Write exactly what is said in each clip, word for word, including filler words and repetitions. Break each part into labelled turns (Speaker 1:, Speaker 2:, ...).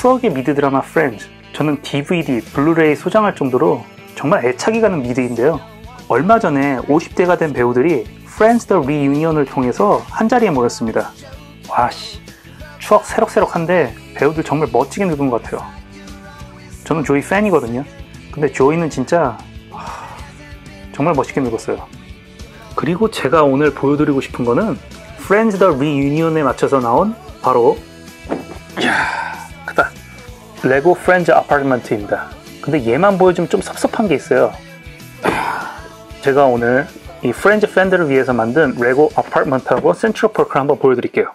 Speaker 1: 추억의 미드 드라마 프렌즈, 저는 디브이디, 블루레이 소장할 정도로 정말 애착이 가는 미드인데요. 얼마 전에 오십 대가 된 배우들이 프렌즈 더 리유니언을 통해서 한자리에 모였습니다. 와씨, 추억 새록새록한데 배우들 정말 멋지게 늙은 것 같아요. 저는 조이 팬이거든요. 근데 조이는 진짜 하, 정말 멋있게 늙었어요. 그리고 제가 오늘 보여드리고 싶은 거는 프렌즈 더 리유니언에 맞춰서 나온 바로 이야, 크다. 레고 프렌즈 아파트먼트입니다. 근데 얘만 보여주면 좀 섭섭한 게 있어요. 제가 오늘 이 프렌즈 팬들을 위해서 만든 레고 아파트먼트하고 센트럴 파크를 한번 보여드릴게요.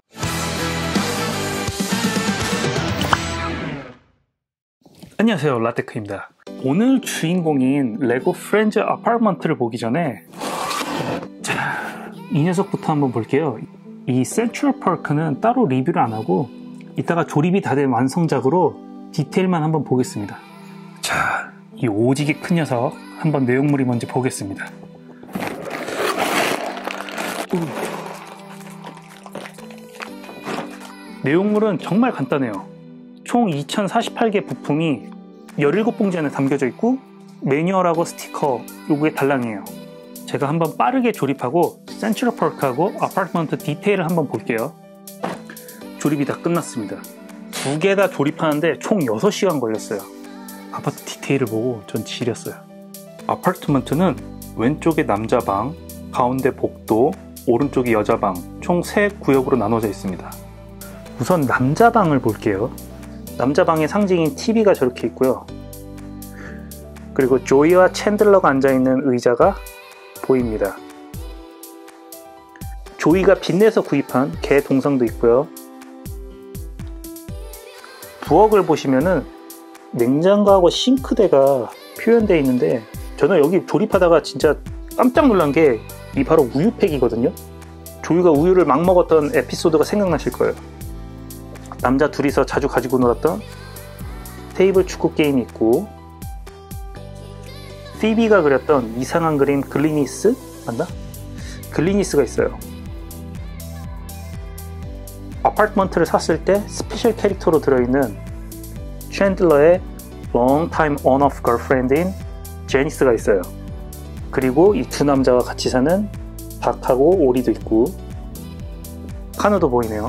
Speaker 1: 안녕하세요, 라테크입니다. 오늘 주인공인 레고 프렌즈 아파트먼트를 보기 전에 자, 이 녀석부터 한번 볼게요. 이 센트럴 파크는 따로 리뷰를 안 하고 이따가 조립이 다 된 완성작으로 디테일만 한번 보겠습니다. 자, 이 오지게 큰 녀석 한번 내용물이 뭔지 보겠습니다. 우. 내용물은 정말 간단해요. 총 이천사십팔 개 부품이 열일곱 봉지 안에 담겨져 있고 매뉴얼하고 스티커 요게 달랑이에요. 제가 한번 빠르게 조립하고 센트럴 파크하고 아파트먼트 디테일을 한번 볼게요. 조립이 다 끝났습니다. 두 개 다 조립하는데 총 여섯 시간 걸렸어요. 아파트 디테일을 보고 전 지렸어요. 아파트먼트는 왼쪽에 남자방, 가운데 복도, 오른쪽이 여자방, 총 세 구역으로 나눠져 있습니다. 우선 남자방을 볼게요. 남자방의 상징인 티비가 저렇게 있고요. 그리고 조이와 챈들러가 앉아있는 의자가 보입니다. 조이가 빚내서 구입한 개 동상도 있고요. 부엌을 보시면은 냉장고하고 싱크대가 표현되어 있는데 저는 여기 조립하다가 진짜 깜짝 놀란 게 이 바로 우유팩이거든요. 조이가 우유를 막 먹었던 에피소드가 생각나실 거예요. 남자 둘이서 자주 가지고 놀았던 테이블 축구 게임이 있고 피비가 그렸던 이상한 그림 글리니스? 맞나? 글리니스가 있어요. 아파트먼트를 샀을 때 스페셜 캐릭터로 들어있는 챈들러의 long time on-off girlfriend인 제니스가 있어요. 그리고 이 두 남자가 같이 사는 닭하고 오리도 있고 카누도 보이네요.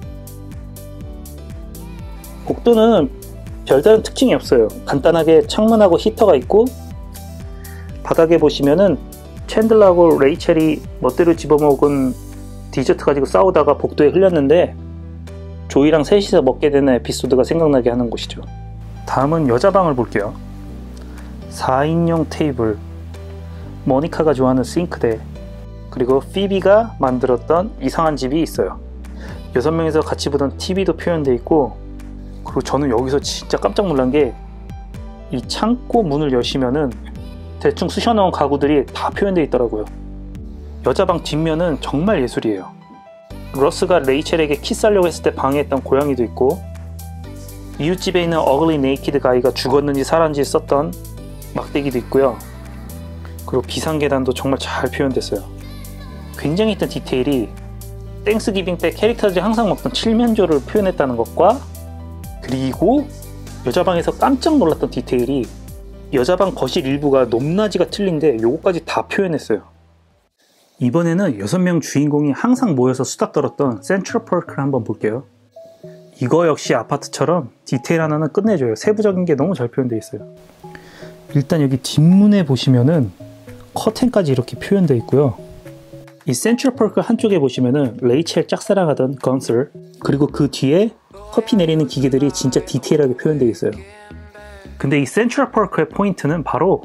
Speaker 1: 복도는 별다른 특징이 없어요. 간단하게 창문하고 히터가 있고 바닥에 보시면은 챈들러하고 레이첼이 멋대로 집어먹은 디저트 가지고 싸우다가 복도에 흘렸는데 조이랑 셋이서 먹게 되는 에피소드가 생각나게 하는 곳이죠. 다음은 여자방을 볼게요. 사 인용 테이블, 모니카가 좋아하는 싱크대, 그리고 피비가 만들었던 이상한 집이 있어요. 여섯 명이서 같이 보던 티비도 표현되어 있고, 그리고 저는 여기서 진짜 깜짝 놀란 게 이 창고 문을 여시면은 대충 쑤셔넣은 가구들이 다 표현되어 있더라고요. 여자방 뒷면은 정말 예술이에요. 러스가 레이첼에게 키스하려고 했을 때 방해했던 고양이도 있고, 이웃집에 있는 어글리 네이키드 가이가 죽었는지 살았는지 썼던 막대기도 있고요. 그리고 비상계단도 정말 잘 표현됐어요. 굉장히 있던 디테일이 땡스기빙 때 캐릭터들이 항상 먹던 칠면조를 표현했다는 것과, 그리고 여자방에서 깜짝 놀랐던 디테일이 여자방 거실 일부가 높낮이가 틀린데 요거까지 다 표현했어요. 이번에는 여섯 명 주인공이 항상 모여서 수다 떨었던 센트럴 파크를 한번 볼게요. 이거 역시 아파트처럼 디테일 하나는 끝내줘요. 세부적인 게 너무 잘 표현되어 있어요. 일단 여기 뒷문에 보시면은 커튼까지 이렇게 표현되어 있고요. 이 센트럴 파크 한쪽에 보시면은 레이첼 짝사랑하던 건슬, 그리고 그 뒤에 커피 내리는 기계들이 진짜 디테일하게 표현되어 있어요. 근데 이 센트럴 파크의 포인트는 바로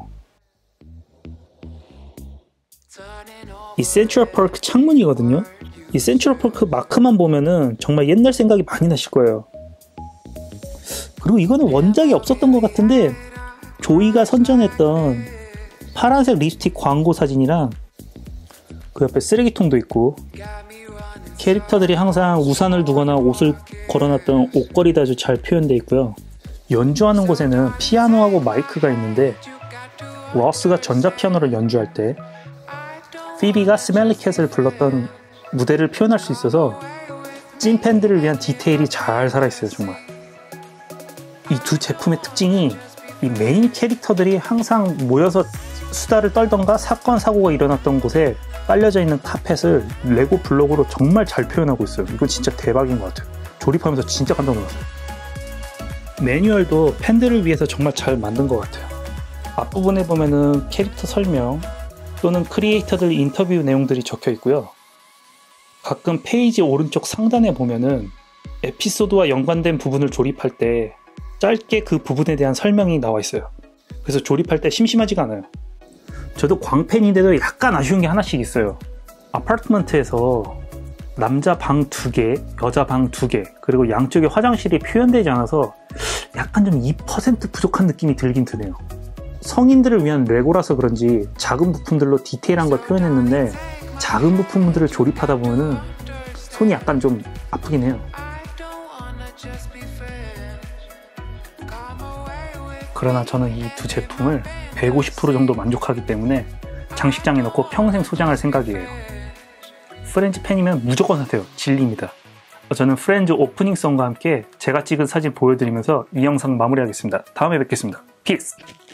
Speaker 1: 이 센트럴 파크 창문이거든요. 이 센트럴 파크 마크만 보면은 정말 옛날 생각이 많이 나실 거예요. 그리고 이거는 원작이 없었던 것 같은데 조이가 선전했던 파란색 립스틱 광고 사진이랑 그 옆에 쓰레기통도 있고, 캐릭터들이 항상 우산을 두거나 옷을 걸어놨던 옷걸이도 아주 잘 표현되어 있고요. 연주하는 곳에는 피아노하고 마이크가 있는데 러스가 전자피아노를 연주할 때 피비가 스멜리 캣을 불렀던 무대를 표현할 수 있어서 찐 팬들을 위한 디테일이 잘 살아있어요. 정말 두 제품의 특징이 이 메인 캐릭터들이 항상 모여서 수다를 떨던가 사건 사고가 일어났던 곳에 깔려져 있는 카펫을 레고 블록으로 정말 잘 표현하고 있어요. 이건 진짜 대박인 것 같아요. 조립하면서 진짜 깜짝 놀랐어요. 매뉴얼도 팬들을 위해서 정말 잘 만든 것 같아요. 앞부분에 보면은 캐릭터 설명 또는 크리에이터들 인터뷰 내용들이 적혀 있고요. 가끔 페이지 오른쪽 상단에 보면은 에피소드와 연관된 부분을 조립할 때 짧게 그 부분에 대한 설명이 나와 있어요. 그래서 조립할 때 심심하지가 않아요. 저도 광팬인데도 약간 아쉬운 게 하나씩 있어요. 아파트먼트에서 남자 방 두 개, 여자 방 두 개, 그리고 양쪽에 화장실이 표현되지 않아서 약간 좀 이 퍼센트 부족한 느낌이 들긴 드네요. 성인들을 위한 레고라서 그런지 작은 부품들로 디테일한 걸 표현했는데 작은 부품들을 조립하다 보면은 손이 약간 좀 아프긴 해요. 그러나 저는 이 두 제품을 백오십 퍼센트 정도 만족하기 때문에 장식장에 넣고 평생 소장할 생각이에요. 프렌즈 팬이면 무조건 사세요. 진리입니다. 저는 프렌즈 오프닝송과 함께 제가 찍은 사진 보여드리면서 이 영상 마무리하겠습니다. 다음에 뵙겠습니다. 피스!